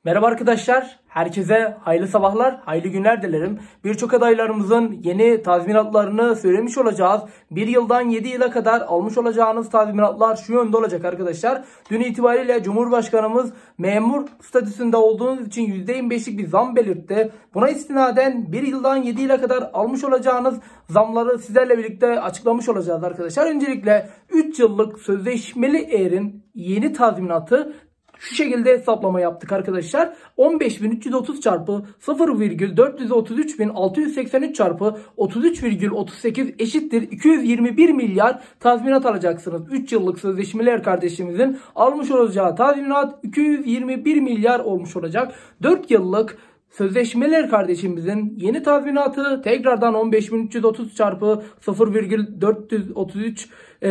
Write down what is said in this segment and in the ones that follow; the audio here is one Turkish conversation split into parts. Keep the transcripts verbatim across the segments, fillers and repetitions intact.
Merhaba arkadaşlar, herkese hayırlı sabahlar, hayırlı günler dilerim. Birçok adaylarımızın yeni tazminatlarını söylemiş olacağız. Bir yıldan yedi yıla kadar almış olacağınız tazminatlar şu yönde olacak arkadaşlar. Dün itibariyle Cumhurbaşkanımız memur statüsünde olduğunuz için yüzde yirmi beşlik bir zam belirtti. Buna istinaden bir yıldan yedi yıla kadar almış olacağınız zamları sizlerle birlikte açıklamış olacağız arkadaşlar. Öncelikle üç yıllık sözleşmeli erin yeni tazminatı şu şekilde hesaplama yaptık arkadaşlar. on beş bin üç yüz otuz çarpı sıfır virgül dört yüz otuz üç bin altı yüz seksen üç çarpı otuz üç virgül otuz sekiz eşittir iki yüz yirmi bir milyar tazminat alacaksınız. üç yıllık sözleşmeler kardeşimizin almış olacağı tazminat iki yüz yirmi bir milyar olmuş olacak. dört yıllık sözleşmeler kardeşimizin yeni tazminatı tekrardan on beş bin üç yüz otuz çarpı sıfır virgül dört yüz otuz üç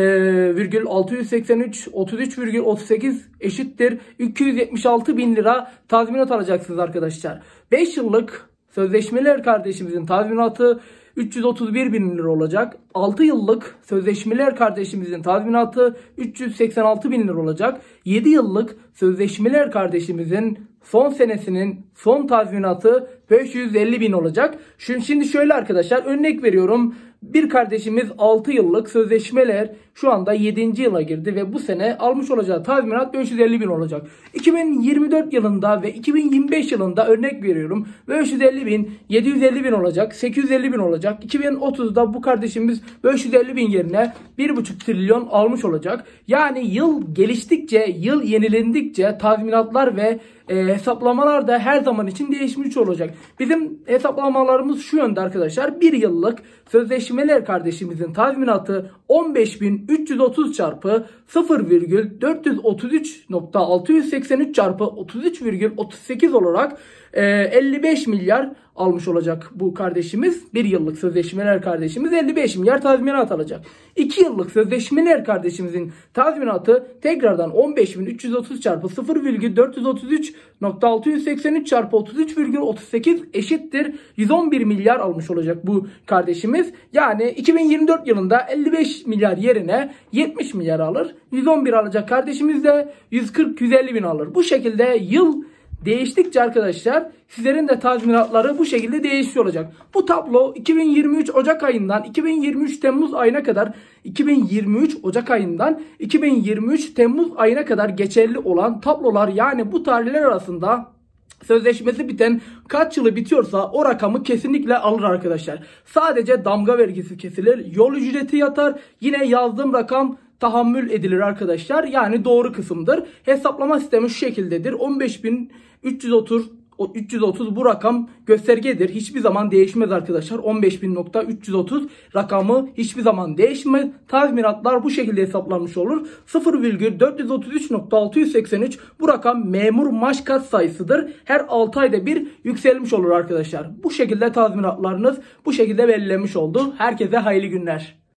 virgül altı yüz seksen üç otuz üç virgül otuz sekiz eşittir iki yüz yetmiş altı bin lira tazminat alacaksınız arkadaşlar. beş yıllık sözleşmeler kardeşimizin tazminatı üç yüz otuz bir bin lira olacak. altı yıllık sözleşmeler kardeşimizin tazminatı üç yüz seksen altı bin lira olacak. yedi yıllık sözleşmeler kardeşimizin son senesinin son tazminatı beş yüz elli bin olacak. Şimdi şöyle arkadaşlar, örnek veriyorum. Bir kardeşimiz altı yıllık sözleşmeler şu anda yedinci yıla girdi ve bu sene almış olacağı tazminat beş yüz elli bin olacak. iki bin yirmi dört yılında ve iki bin yirmi beş yılında örnek veriyorum. beş yüz elli bin, yedi yüz elli bin olacak, sekiz yüz elli bin olacak. iki bin otuzda bu kardeşimiz beş yüz elli bin yerine bir buçuk trilyon almış olacak. Yani yıl geliştikçe, yıl yenilendikçe tazminatlar ve e, hesaplamalar da her zaman için değişmiş olacak. Bizim hesaplamalarımız şu yönde arkadaşlar. Bir yıllık sözleşmeler kardeşimizin tazminatı on beş bin üç yüz otuz çarpı sıfır virgül dört yüz otuz üç nokta altı yüz seksen üç çarpı otuz üç virgül otuz sekiz olarak e, elli beş milyar almış olacak bu kardeşimiz. Bir yıllık sözleşmeler kardeşimiz elli beş milyar tazminat alacak. iki yıllık sözleşmeler kardeşimizin tazminatı tekrardan on beş bin üç yüz otuz çarpı sıfır virgül dört yüz otuz üç nokta altı yüz seksen üç çarpı otuz üç virgül otuz sekiz eşittir yüz on bir milyar almış olacak bu kardeşimiz. Yani iki bin yirmi dört yılında elli beş milyar yerine yetmiş milyar alır. yüz on bir alacak kardeşimiz de yüz kırk yüz elli bin alır. Bu şekilde yıl değiştikçe arkadaşlar sizlerin de tazminatları bu şekilde değişiyor olacak. Bu tablo iki bin yirmi üç Ocak ayından iki bin yirmi üç Temmuz ayına kadar iki bin yirmi üç Ocak ayından iki bin yirmi üç Temmuz ayına kadar geçerli olan tablolar, yani bu tarihler arasında sözleşmesi biten kaç yılı bitiyorsa o rakamı kesinlikle alır arkadaşlar. Sadece damga vergisi kesilir, yol ücreti yatar, yine yazdığım rakam tahammül edilir arkadaşlar. Yani doğru kısımdır. Hesaplama sistemi şu şekildedir. on beş bin üç yüz otuz üç yüz otuz bu rakam göstergedir. Hiçbir zaman değişmez arkadaşlar. on beş bin üç yüz otuz rakamı hiçbir zaman değişmez. Tazminatlar bu şekilde hesaplanmış olur. sıfır virgül dört yüz otuz üç nokta altı yüz seksen üç bu rakam memur maaş kat sayısıdır. Her altı ayda bir yükselmiş olur arkadaşlar. Bu şekilde tazminatlarınız bu şekilde belirlenmiş oldu. Herkese hayırlı günler.